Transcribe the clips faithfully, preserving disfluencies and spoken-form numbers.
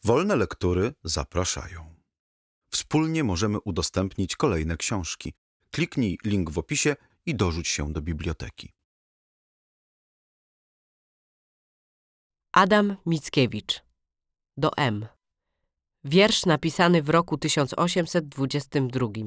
Wolne lektury zapraszają. Wspólnie możemy udostępnić kolejne książki. Kliknij link w opisie i dorzuć się do biblioteki. Adam Mickiewicz. Do M. Wiersz napisany w roku tysiąc osiemset dwudziestym drugim.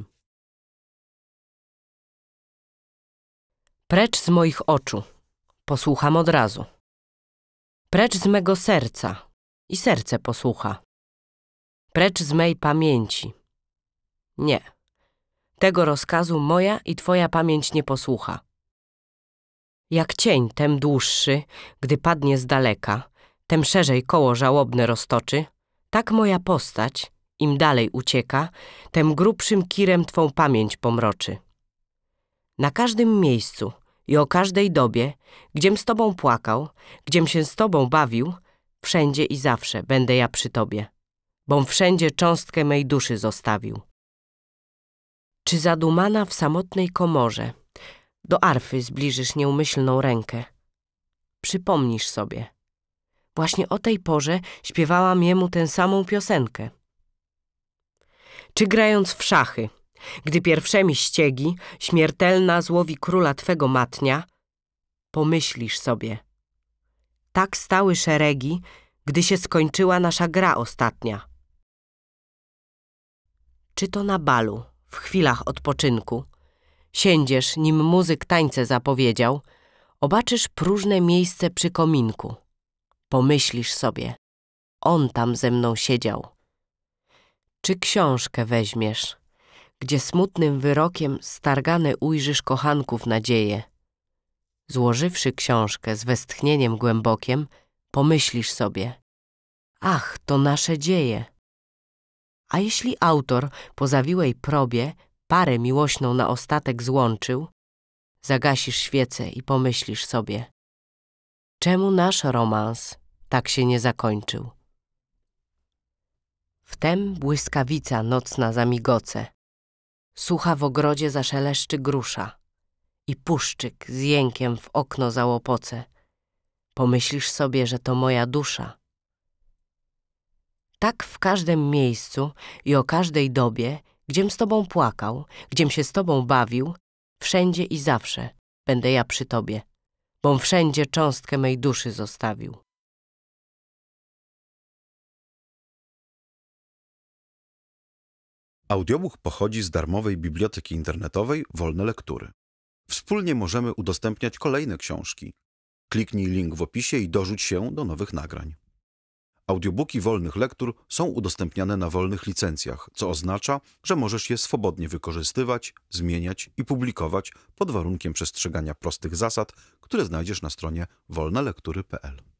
Precz z moich oczu, posłucham od razu. Precz z mego serca i serce posłucha. Precz z mej pamięci. Nie, tego rozkazu moja i twoja pamięć nie posłucha. Jak cień tem dłuższy, gdy padnie z daleka, tem szerzej koło żałobne roztoczy, tak moja postać, im dalej ucieka, tem grubszym kirem twą pamięć pomroczy. Na każdym miejscu i o każdej dobie, gdziem z tobą płakał, gdziem się z tobą bawił, wszędzie i zawsze będę ja przy tobie, bom wszędzie cząstkę mej duszy zostawił. Czy zadumana w samotnej komorze do arfy zbliżysz nieumyślną rękę? Przypomnisz sobie, właśnie o tej porze śpiewałam jemu tę samą piosenkę. Czy grając w szachy, gdy pierwszemi ściegi śmiertelna złowi króla twego matnia, pomyślisz sobie, tak stały szeregi, gdy się skończyła nasza gra ostatnia. Czy to na balu, w chwilach odpoczynku, siędziesz, nim muzyk tańce zapowiedział, obaczysz próżne miejsce przy kominku. Pomyślisz sobie, on tam ze mną siedział. Czy książkę weźmiesz, gdzie smutnym wyrokiem stargane ujrzysz kochanków nadzieje. Złożywszy książkę z westchnieniem głębokiem, pomyślisz sobie, ach, to nasze dzieje. A jeśli autor po zawiłej probie parę miłośną na ostatek złączył, zagasisz świecę i pomyślisz sobie, czemu nasz romans tak się nie zakończył? Wtem błyskawica nocna zamigoce, sucha w ogrodzie zaszeleszczy grusza i puszczyk z jękiem w okno załopoce. Pomyślisz sobie, że to moja dusza. Tak w każdym miejscu i o każdej dobie, gdziem z tobą płakał, gdziem się z tobą bawił, wszędzie i zawsze będę ja przy tobie, bom wszędzie cząstkę mej duszy zostawił. Audiobook pochodzi z darmowej biblioteki internetowej Wolne Lektury. Wspólnie możemy udostępniać kolejne książki. Kliknij link w opisie i dorzuć się do nowych nagrań. Audiobooki wolnych lektur są udostępniane na wolnych licencjach, co oznacza, że możesz je swobodnie wykorzystywać, zmieniać i publikować pod warunkiem przestrzegania prostych zasad, które znajdziesz na stronie wolne lektury kropka p l.